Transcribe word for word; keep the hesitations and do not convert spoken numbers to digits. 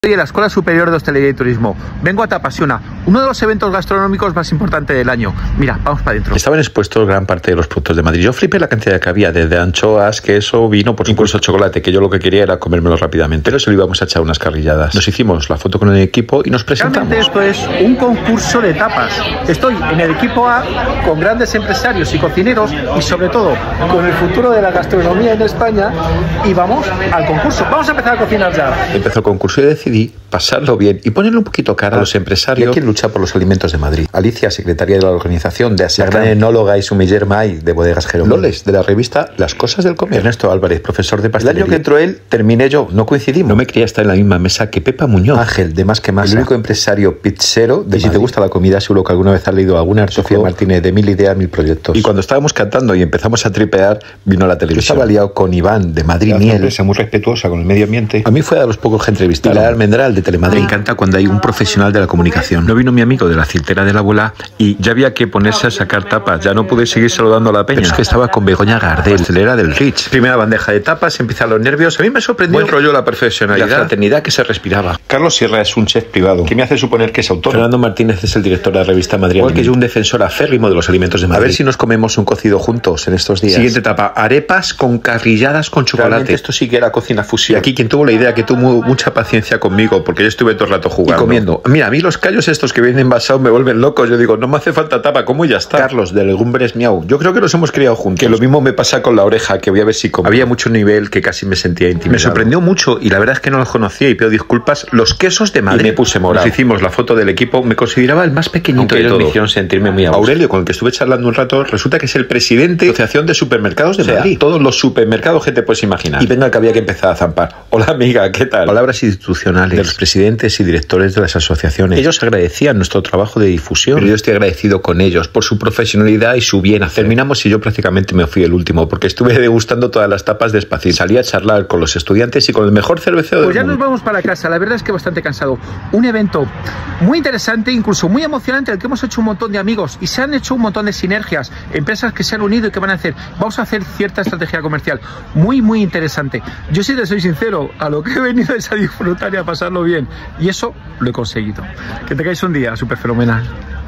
Soy de la Escuela Superior de Hostelería y Turismo. Vengo a Tapasiona, uno de los eventos gastronómicos más importantes del año. Mira, vamos para adentro. Estaban expuestos gran parte de los productos de Madrid. Yo flipé la cantidad que había, desde anchoas, queso, vino, por incluso chocolate, que yo lo que quería era comérmelo rápidamente. Pero se lo íbamos a echar unas carrilladas. Nos hicimos la foto con el equipo y nos presentamos. Realmente esto es un concurso de tapas. Estoy en el equipo A con grandes empresarios y cocineros y sobre todo con el futuro de la gastronomía en España y vamos al concurso. Vamos a empezar a cocinar ya. Empezó el concurso y decidí pasarlo bien y ponerle un poquito cara a los empresarios y a quien lucha por los alimentos de Madrid. Alicia, secretaria de la organización de Asia, la gran enóloga y sumiller May de Bodegas Jerome. Loles, de la revista Las Cosas del Comer. Ernesto Álvarez, profesor de pastelería. El año que entró él, terminé yo, no coincidimos. No me quería estar en la misma mesa que Pepa Muñoz. Ángel, de Más que Más, el único empresario pizzero de y si te gusta la comida, seguro que alguna vez has leído alguna artículo. Sofía Martínez, de Mil Ideas, Mil Proyectos. Y cuando estábamos cantando y empezamos a tripear, vino la televisión. Yo estaba liado con Iván, de Madrid Miel. Una empresa muy respetuosa con el medio ambiente. A mí fue de los pocos que entrevisté. Pilar Almendral, de Telemadrid. Me encanta cuando hay un profesional de la comunicación. No vino mi amigo de la ciltera de la abuela y ya había que ponerse a sacar tapas. Ya no pude seguir saludando a la peña. Pero es que estaba con Begoña Gardel, pastelera del Rich. Primera bandeja de tapas, empiezan los nervios. A mí me sorprendió el rollo, la profesionalidad, la fraternidad que se respiraba. Carlos Sierra es un chef privado que me hace suponer que es autor. Fernando Martínez es el director de la revista Madrid. Igual que yo, un defensor aférrimo de los alimentos de Madrid. A ver si nos comemos un cocido juntos en estos días. Siguiente etapa, arepas con carrilladas con chocolate. Realmente esto sí que era cocina fusión. Y aquí quien tuvo la idea, que tuvo mucha paciencia conmigo, porque yo estuve todo el rato jugando. Y comiendo. Mira, a mí los callos estos que vienen envasados me vuelven locos. Yo digo, no me hace falta tapa, ¿cómo ya está? Carlos, de Legumbres Miau. Yo creo que los hemos criado juntos. Que lo mismo me pasa con la oreja, que voy a ver si como. Había mucho nivel que casi me sentía intimidado. Me sorprendió mucho y la verdad es que no los conocía y pido disculpas. Los quesos de Madrid. Y me puse morado. Nos hicimos la foto del equipo. Me consideraba el más pequeñito. Aunque de ellos todos me hicieron sentirme muy a gusto. Aurelio, con el que estuve charlando un rato, resulta que es el presidente de la Asociación de Supermercados de o sea, Madrid. Todos los supermercados que te puedes imaginar. Y venga, que había que empezar a zampar. Hola, amiga, ¿qué tal? Palabras institucionales de los presidentes y directores de las asociaciones. Ellos agradecían nuestro trabajo de difusión, pero yo estoy agradecido con ellos por su profesionalidad y su bien hacer. Terminamos y yo prácticamente me fui el último porque estuve degustando todas las tapas despacito. Salí a charlar con los estudiantes y con el mejor cervecero pues del mundo. Pues ya nos vamos para casa, la verdad es que bastante cansado. Un evento muy interesante, incluso muy emocionante, al que hemos hecho un montón de amigos y se han hecho un montón de sinergias, empresas que se han unido y que van a hacer, vamos a hacer cierta estrategia comercial muy muy interesante. Yo sí te soy sincero, a lo que he venido es a disfrutar y a pasarlo bien y eso lo he conseguido. Que tengáis un día súper fenomenal.